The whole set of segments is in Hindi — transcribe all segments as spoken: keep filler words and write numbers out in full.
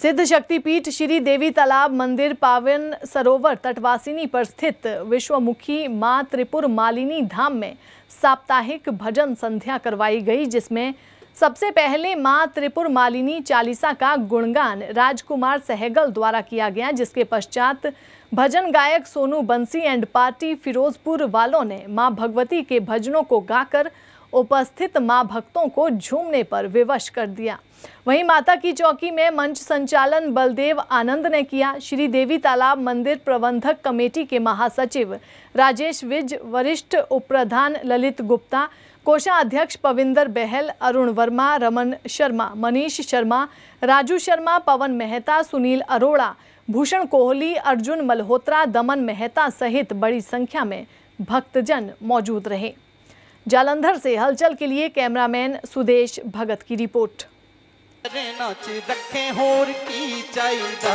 सिद्ध शक्तिपीठ श्री देवी तालाब मंदिर पावन सरोवर तटवासिनी पर स्थित विश्वमुखी मां त्रिपुर मालिनी धाम में साप्ताहिक भजन संध्या करवाई गई, जिसमें सबसे पहले मां त्रिपुर मालिनी चालीसा का गुणगान राजकुमार सहगल द्वारा किया गया, जिसके पश्चात भजन गायक सोनू बंसी एंड पार्टी फिरोजपुर वालों ने मां भगवती के भजनों को गाकर उपस्थित मां भक्तों को झूमने पर विवश कर दिया। वहीं माता की चौकी में मंच संचालन बलदेव आनंद ने किया। श्री देवी तालाब मंदिर प्रबंधक कमेटी के महासचिव राजेश विज, वरिष्ठ उपप्रधान ललित गुप्ता, कोषाध्यक्ष पविंदर बहल, अरुण वर्मा, रमन शर्मा, मनीष शर्मा, राजू शर्मा, पवन मेहता, सुनील अरोड़ा, भूषण कोहली, अर्जुन मल्होत्रा, दमन मेहता सहित बड़ी संख्या में भक्तजन मौजूद रहे। जालंधर से हलचल के लिए कैमरामैन सुदेश भगत की रिपोर्ट। नाच रखे होर की चाहिदा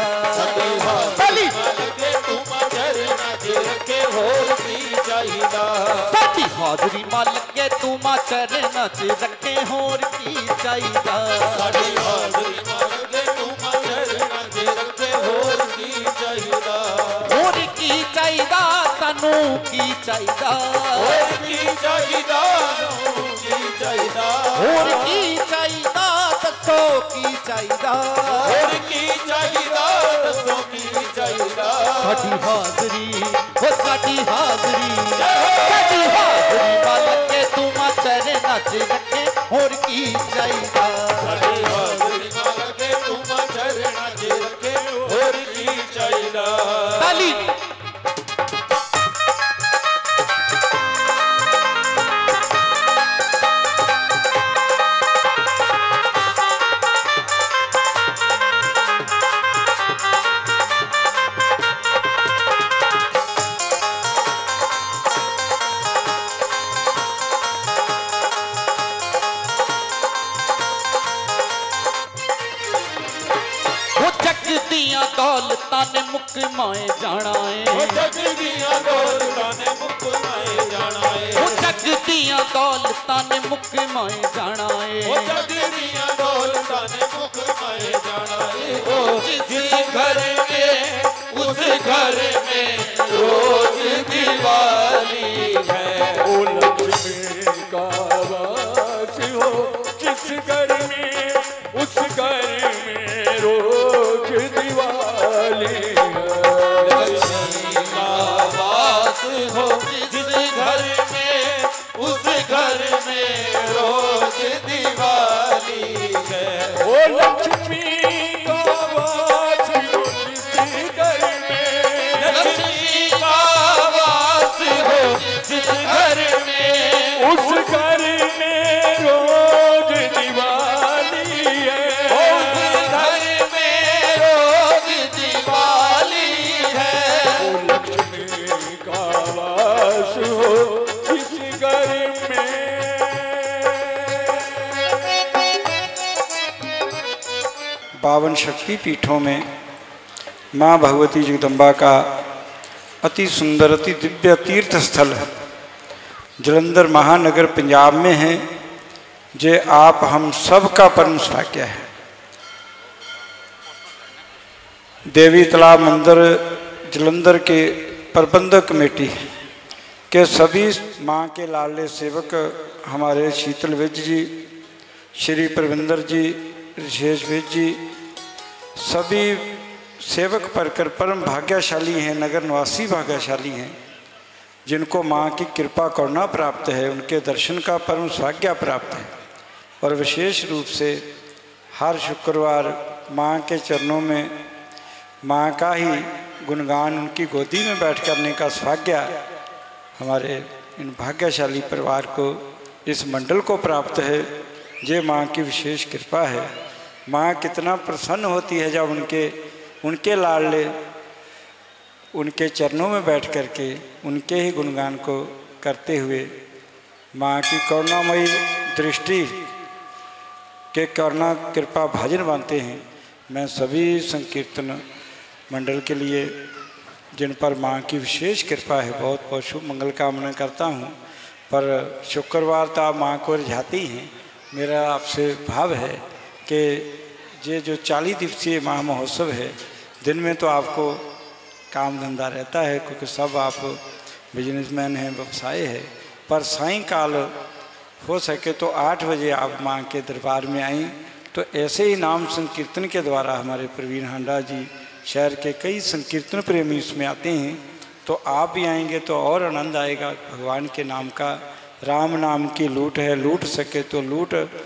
साडी हाजरी मालक के तू माचर नाच रखे होर की चाहिदा साडी हाजरी मालक के तू माचर नाच रखे होर की चाहिदा होर की चाहिदा सानू की चाहिदा होर की चाहिदा सानू की चाहिदा होर की चाहिदा दसो की चाहिदा होर की चाहिदा दसो की चाहिदा साडी हाजरी हो साडी हाजरी साडी हाजरी मालक के तू माचर नाच रखे होर की चाहिदा साडी हाजरी मालक के तू माचर नाच रखे होर की चाहिदा। ताली दौलतां ने मुक माए जाना है जग दियां दौलतां ने मुक माए जाना है जग दियां दौलतां ने मुक माए जाना है जग दियां दौलतां ने मुक माए जाना है जिस घर में उस घर में रोज दिवाली है ओ लक्ष्मी का वास हो जिस घर में उस घर में रोज दिवाली लक्ष्मी का वास हो जिस घर में उस घर में रोज दिवाली है ओ लक्ष्मी का वास हो जिस घर में लक्ष्मी का वास हो जिस घर में उस घर में रोज दिवाली है उस घर में रोज दिवाली है ओ लक्ष्मी का वास हो जिस घर में। पावन शक्ति पीठों में माँ भगवती जगदम्बा का अति सुंदर अति दिव्य तीर्थ स्थल जलंधर महानगर पंजाब में है, जे आप हम सब का परम सौभाग्य है। देवी तालाब मंदिर जलंधर के प्रबंधक कमेटी के सभी माँ के लाडले सेवक हमारे शीतल विज जी, श्री प्रविंदर जी, ऋषेश विज जी, सभी सेवक परकर परम भाग्यशाली हैं, नगर निवासी भाग्यशाली हैं, जिनको माँ की कृपा करुणा प्राप्त है, उनके दर्शन का परम सौभाग्य प्राप्त है। और विशेष रूप से हर शुक्रवार माँ के चरणों में माँ का ही गुणगान उनकी गोदी में बैठ करने का सौभाग्य हमारे इन भाग्यशाली परिवार को, इस मंडल को प्राप्त है। ये माँ की विशेष कृपा है। माँ कितना प्रसन्न होती है जब उनके उनके लाडले उनके चरणों में बैठ कर के उनके ही गुणगान को करते हुए माँ की करुणामयी दृष्टि के करुणा कृपा भाजन बनते हैं। मैं सभी संकीर्तन मंडल के लिए जिन पर माँ की विशेष कृपा है बहुत बहुत शुभ मंगल कामना करता हूँ। पर शुक्रवार तो आप माँ को रिझाती हैं। मेरा आपसे भाव है कि ये जो चालीस दिवसीय महा महोत्सव है, दिन में तो आपको काम धंधा रहता है क्योंकि सब आप बिजनेसमैन हैं, व्यवसाय है, पर सायंकाल हो सके तो आठ बजे आप माँ के दरबार में आएँ। तो ऐसे ही नाम संकीर्तन के द्वारा हमारे प्रवीण हांडा जी शहर के कई संकीर्तन प्रेमी इसमें आते हैं, तो आप भी आएंगे तो और आनंद आएगा। भगवान के नाम का, राम नाम की लूट है, लूट सके तो लूट।